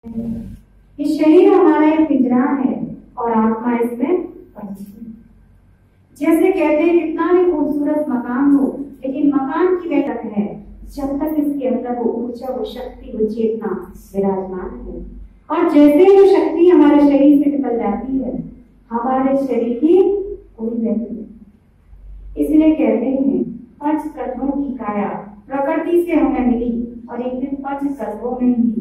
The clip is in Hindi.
ये शरीर हमारा एक पिंजरा है और आत्मा इसमें पंछी है। जैसे कहते हैं कितना भी खूबसूरत मकान हो, लेकिन मकान की बैठक है जब तक इसके अंदर वो ऊर्जा, वो शक्ति, वो चेतना विराजमान है। और जैसे ही वो शक्ति हमारे शरीर से निकल जाती है, हमारे शरीर की कोई वैल्यू नहीं। इसलिए कहते हैं पंच तत्वों की काया प्रकृति से हमें मिली और एक दिन पंच तत्वों में ही